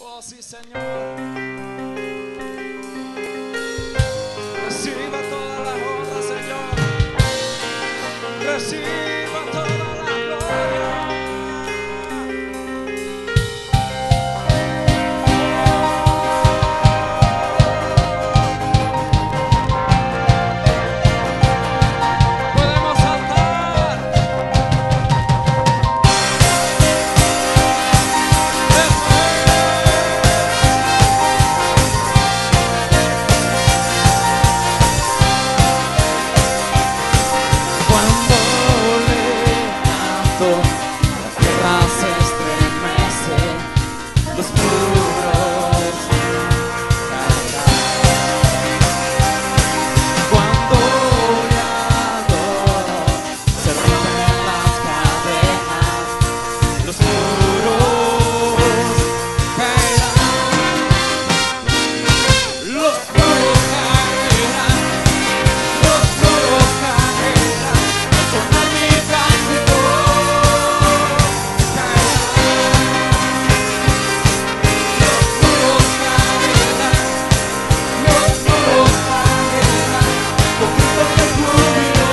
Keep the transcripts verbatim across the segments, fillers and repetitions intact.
Oh, sí, Señor. Reciba toda la honra, Señor. Reciba toda la gloria. Podemos saltar. Cuando le canto, la tierra se estremece, los muros caerán. Cuando le adoro, se rompen las cadenas, los muros caerán. Los muros caerán, los muros caerán, al sonar mi cántico caerán. Los muros caerán, los muros caerán, con gritos de júbilo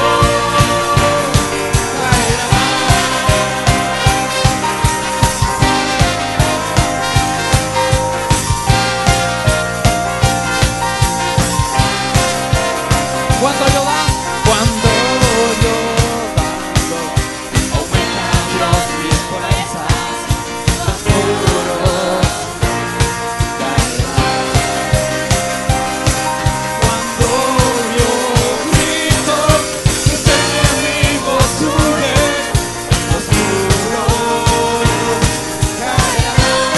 caerán. Cuando yo danzo, cuando yo danzo, aumenta Dios mis fuerzas, los muros caerán. Cuando yo grito, mis enemigos huyen, los muros caerán.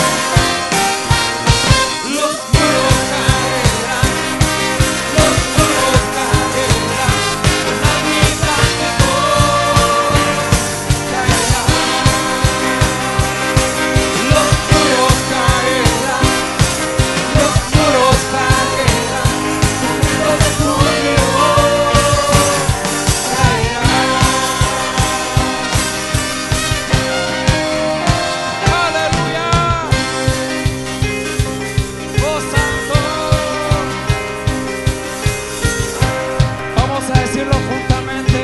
Los muros caerán, los muros caerán, con la vida que caerán. Los muros caerán, los muros caerán, con gritos de júbilo caerán. Aleluya. Oh, Santo. Vamos a decirlo juntamente.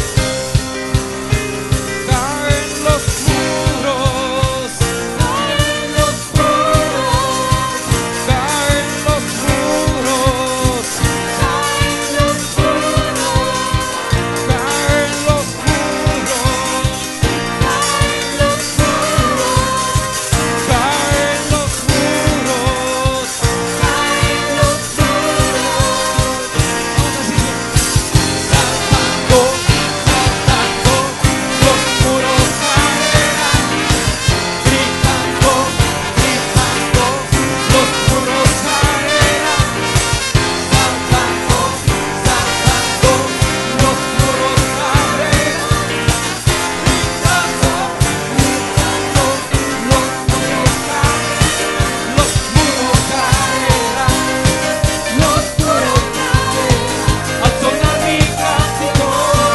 Caen los muros, caen los muros, caen los muros, caen los muros, caen los muros, caen los muros, caen los muros, caen los muros. Vamos a decirlo. Saltando, saltando, los muros caerán. Gritando, gritando, los muros caerán. Saltando, saltando, los muros caerán. Gritando, gritando, los muros caerán. Los muros caerán. Los muros caerán. Al sonar mi cántico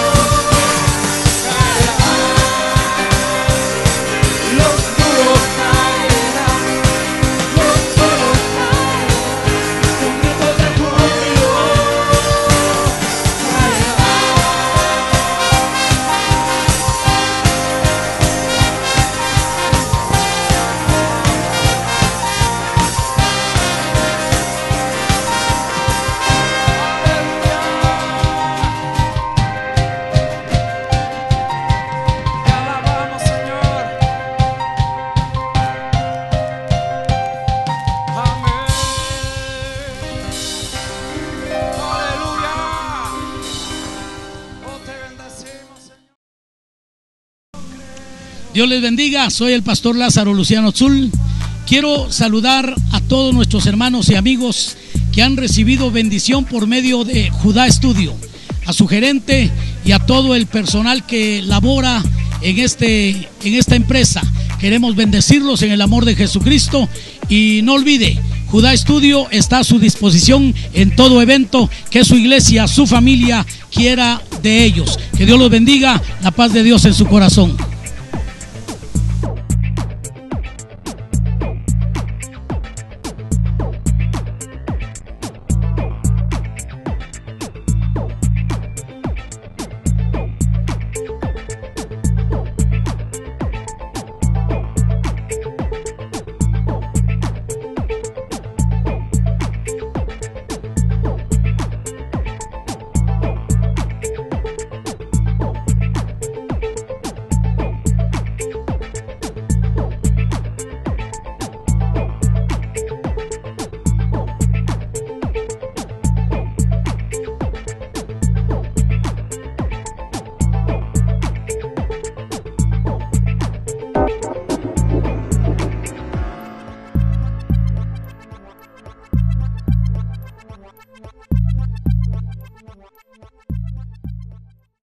caerán. Los muros caerán, los muros caerán, con gritos de júbilo caerán. Te alabamos, Señor. Amén. Aleluya. Oh, te bendecimos, Señor. Dios les bendiga, soy el pastor Lázaro Luciano Tzul. Quiero saludar a todos nuestros hermanos y amigos que han recibido bendición por medio de Judá Estudio, a su gerente y a todo el personal que labora en, este, en esta empresa. Queremos bendecirlos en el amor de Jesucristo y no olvide, Judá Estudio está a su disposición en todo evento que su iglesia, su familia quiera de ellos. Que Dios los bendiga, la paz de Dios en su corazón.